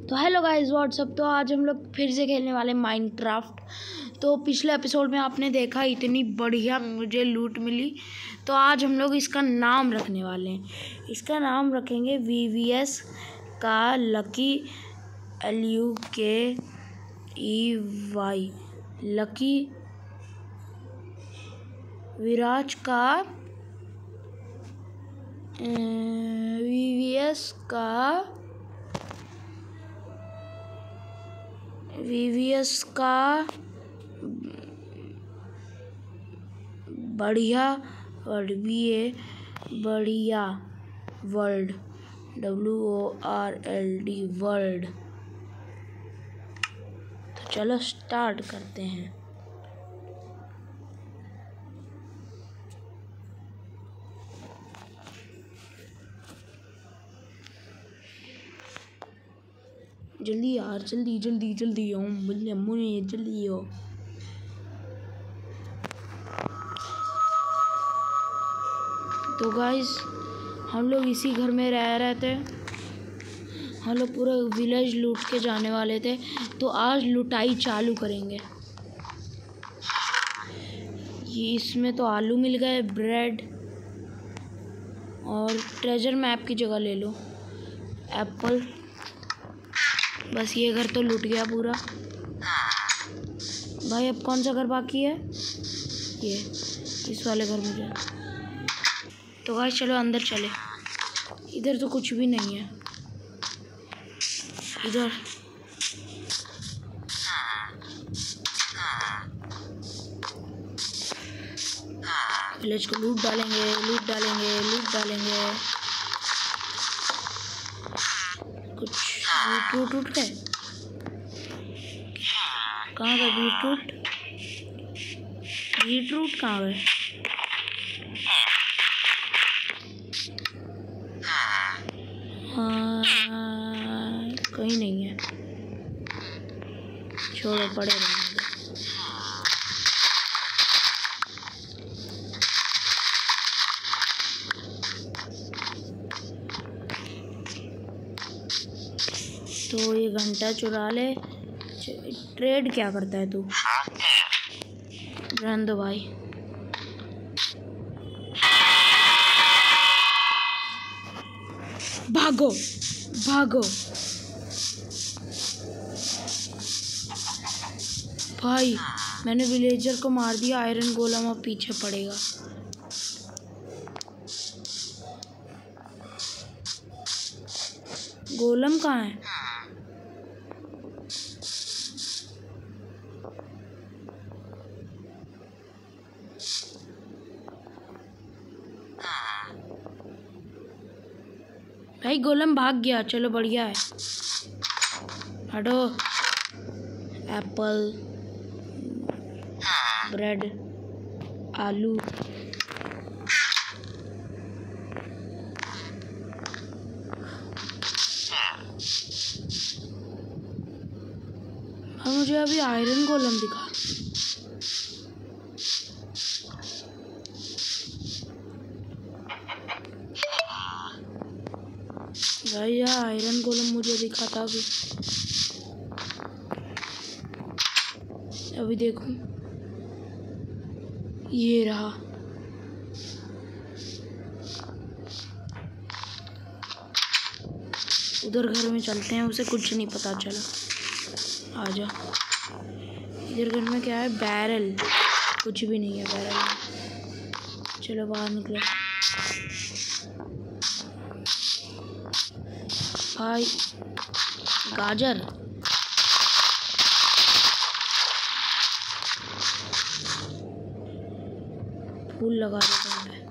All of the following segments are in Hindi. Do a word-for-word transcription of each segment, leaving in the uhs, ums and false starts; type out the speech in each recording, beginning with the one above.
तो हेलो गाइस व्हाट्सअप। तो आज हम लोग फिर से खेलने वाले माइनक्राफ्ट। तो पिछले एपिसोड में आपने देखा इतनी बढ़िया मुझे लूट मिली। तो आज हम लोग इसका नाम रखने वाले हैं। इसका नाम रखेंगे वी वी एस का lucky, L U C K Y, lucky. Viraj का वी वी एस का वी वी एस का बढ़िया वर्ल्ड, बी ए बढ़िया world, W O R L D world. तो चलो स्टार्ट करते हैं। जल्दी यार, जल्दी जल्दी जल्दी आओ, मुझे मुझे जल्दी आओ। तो गाइस हम लोग इसी घर में रह रहे थे। हम लोग पूरा विलेज लूट के जाने वाले थे। तो आज लुटाई चालू करेंगे। ये इसमें तो आलू मिल गए, ब्रेड और ट्रेजर मैप की जगह ले लो एप्पल। बस ये घर तो लूट गया पूरा। भाई अब कौन सा घर बाकी है? ये इस वाले घर में जा। तो भाई चलो अंदर चले। इधर तो कुछ भी नहीं है। इधर विलेज को लूट डालेंगे, लूट डालेंगे, लूट डालेंगे। कुछ बीटरूट उठ गए। कहाँ गए बीटरूट? बीटरूट कहाँ गए? हाँ, कहीं नहीं है। छोड़ो, पड़े रहेंगे। तो ये घंटा चुरा ले। ट्रेड क्या करता है तू? रहने दो भाई। भागो भागो भाई, मैंने विलेजर को मार दिया। आयरन गोलम अब पीछे पड़ेगा। गोलम कहाँ है? भाई गोलम भाग गया। चलो बढ़िया है। हटो। एप्पल, ब्रेड, आलू। और मुझे अभी आयरन गोलम दिखा। भाई यार आयरन गोलम मुझे दिखा था अभी। अभी देखो, ये रहा। उधर घर में चलते हैं, उसे कुछ नहीं पता चला। आजा। इधर घर में क्या है? बैरल। कुछ भी नहीं है बैरल में। चलो बाहर निकलो भाई। गाजर, फूल लगा देता हूँ मैं।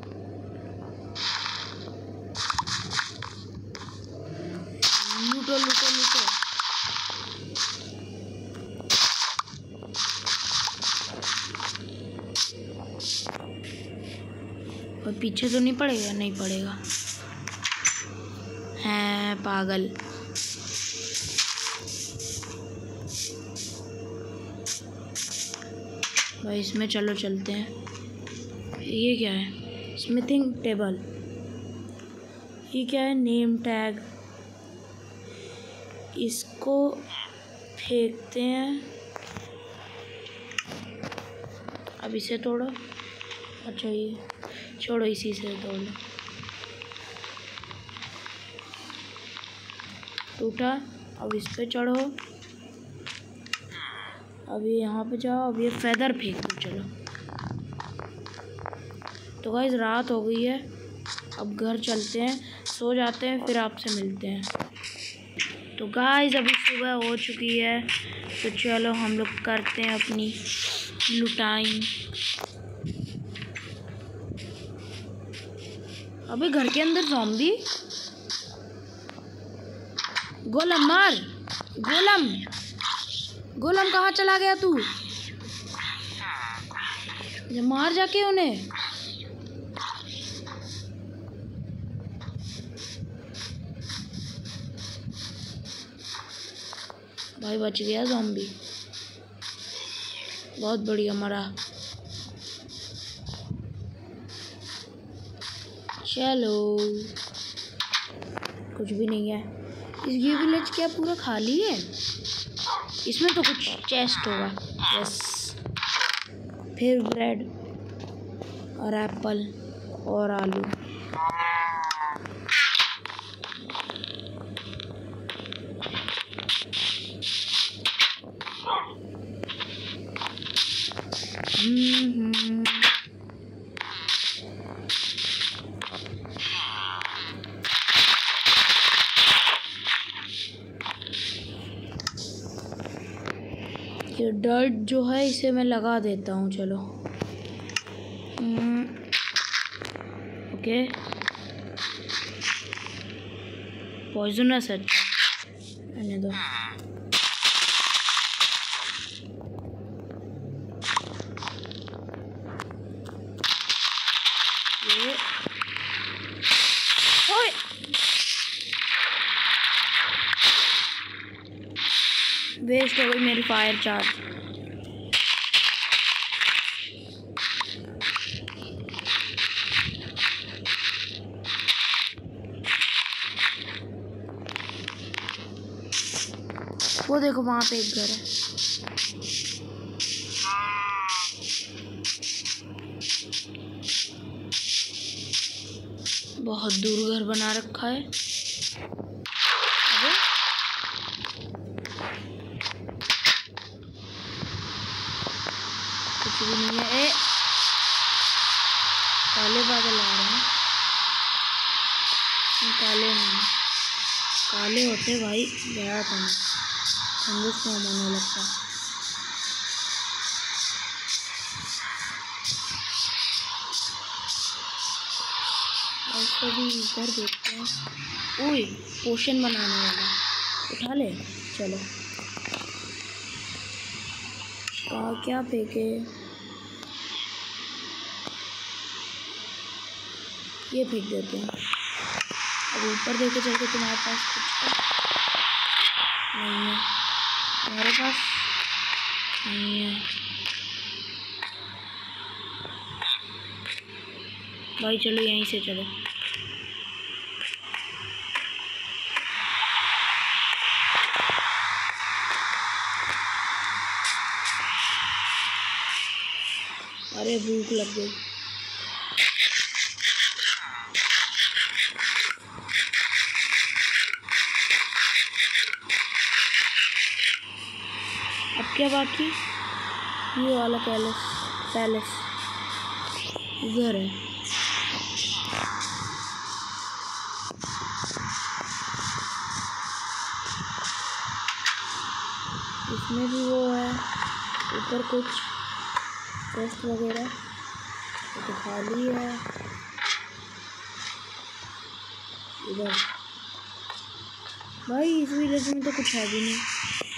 लूटो लूटो लूटो। और पीछे तो नहीं पड़ेगा? नहीं पड़ेगा। हैं पागल। भाई इसमें चलो चलते हैं। ये क्या है? Smithing table. ये क्या है? Name tag. इसको फेंकते हैं। अब इसे तोड़ो। अच्छा ये छोड़ो, इसी से तोड़ लो। टूटा। अब इस पे चढ़ो। अब ये यहाँ पे जाओ। अब ये फेदर फेंक दो। चलो तो गाइस रात हो गई है, अब घर चलते हैं, सो जाते हैं, फिर आपसे मिलते हैं। तो गाइस अभी सुबह हो चुकी है, तो चलो हम लोग करते हैं अपनी लुटाई। अबे घर के अंदर ज़ॉम्बी। गोलम मार। गोलम गोलम कहाँ चला गया तू? मार जाके उन्हें। भाई बच गया ज़ॉम्बी, बहुत बढ़िया मरा। चलो कुछ भी नहीं है। ये विलेज क्या पूरा खाली है? इसमें तो कुछ चेस्ट होगा। यस, फिर ब्रेड और एप्पल और आलू। हम्म ये डर्ट जो है इसे मैं लगा देता हूँ। चलो ओके, पॉइजनस है, आने दो। ये ओए वेस्ट हो गई मेरी फायर चार्ज। वो देखो वहां पे एक घर है। बहुत दूर घर बना रखा है। अबे कुछ भी नहीं है। ए काले बादल आ रहे हैं। काले नहीं, काले होते भाई गया था मैं, हिंदुस्तान होने लगता। और भी इधर देखते हैं। ओए पोशन बनाने वाला, उठा ले। चलो कहाँ क्या फेंके? ये फेंक देते हैं। अब ऊपर देखे चल के तुम्हारे पास कुछ नहीं है, तुम्हारे पास नहीं है भाई। चलो यहीं से चलो। अरे भूख लग गई। अब क्या बाकी? ये वाला पैलेस पैलेस इधर है। इसमें भी वो है, ऊपर कुछ टेस्ट वगैरह तो खाली है। इधर भाई इस विलेज में तो कुछ है भी नहीं।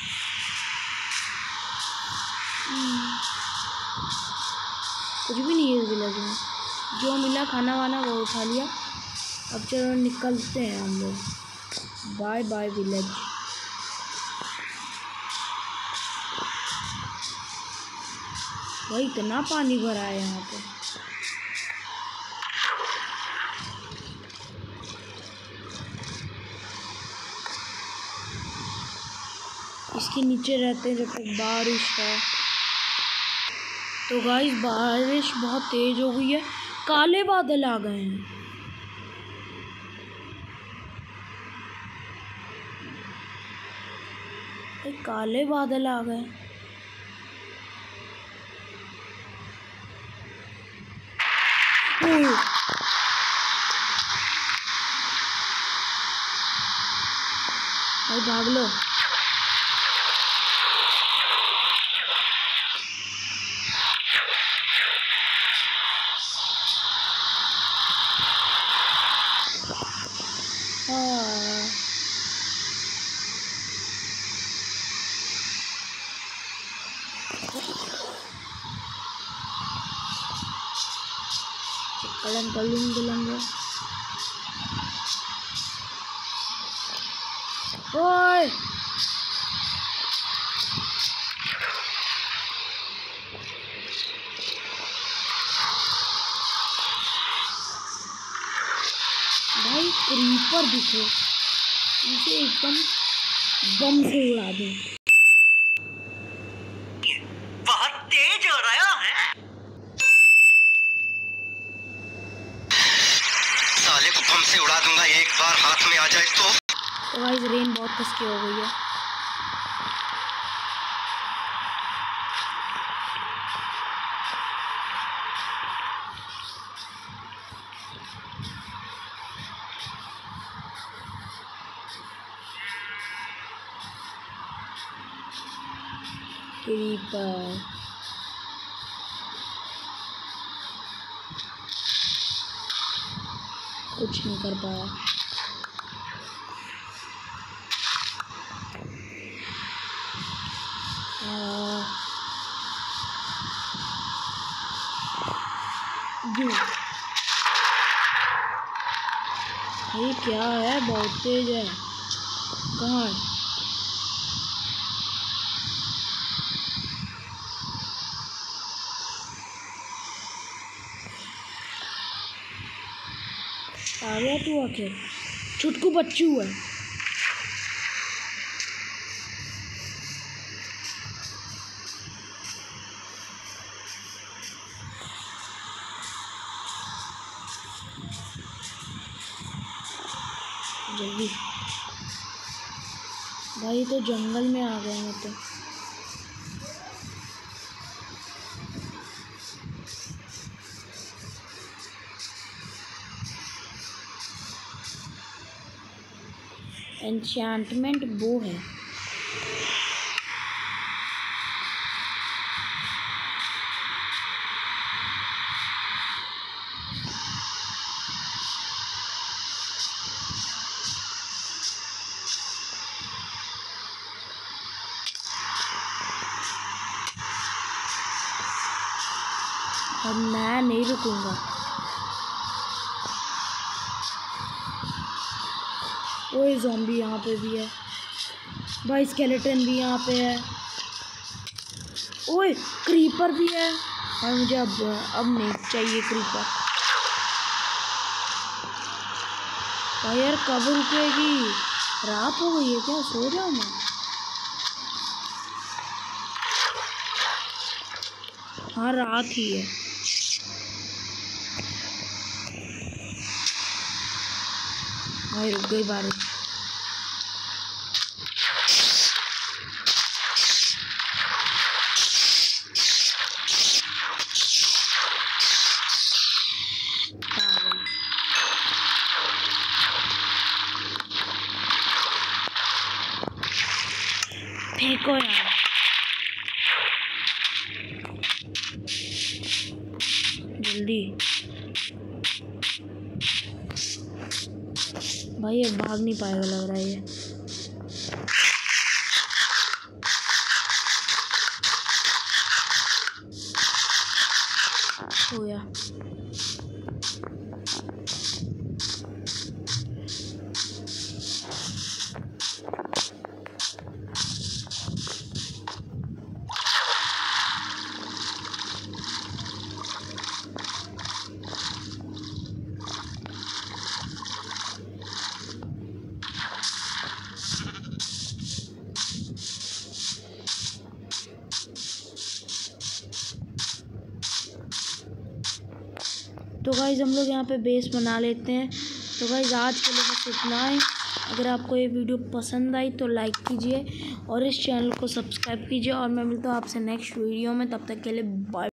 कुछ भी नहीं है इस विलेज में। जो मिला खाना वाना वो उठा लिया। अब चलो निकलते हैं हम लोग। Bye bye village. भाई इतना पानी भरा है यहाँ पे। इसके नीचे रहते हैं जब तक बारिश है। तो गाइस बारिश बहुत तेज हो गई है, काले बादल आ गए हैं। एक काले बादल आ गए। भाई भाग लो। कलम कलम कलम ओए भाई क्रीपर दिखे, इसे एकदम बम से उड़ा दे। बहुत तेज हो रहा है। साले को बम से उड़ा दूंगा एक बार हाथ में आ जाए तो। तो गाइस रेन बहुत कस के हो गई है। क्रीपर कुछ नहीं कर पाया। ये क्या है, बहुत तेज है। कहाँ है? आ गया तू आके, छुटकू बच्चू है। जल्दी भाई, तो जंगल में आ गए हैं। तो एन्चेंटमेंट बो है। अब मैं नहीं रुकूंगा। ओए ज़ॉम्बी यहाँ पे भी है भाई, स्केलेटन भी यहाँ पे है। ओए क्रीपर भी है और मुझे अब अब नहीं चाहिए क्रीपर। भाई यार कब रुकेगी? रात हो गई है क्या? सो जाऊँ मैं? हाँ रात ही है। भाई रुक गई बारिश। फेंको यार। जल्दी भाई, ये भाग नहीं पाएगा लग रहा है ये। हो गया। तो गाइज़ हम लोग यहाँ पे बेस बना लेते हैं। तो गाइज़ आज के लिए बस इतना ही। अगर आपको ये वीडियो पसंद आई तो लाइक कीजिए और इस चैनल को सब्सक्राइब कीजिए और मैं मिलता हूँ आपसे नेक्स्ट वीडियो में। तब तक के लिए बाय।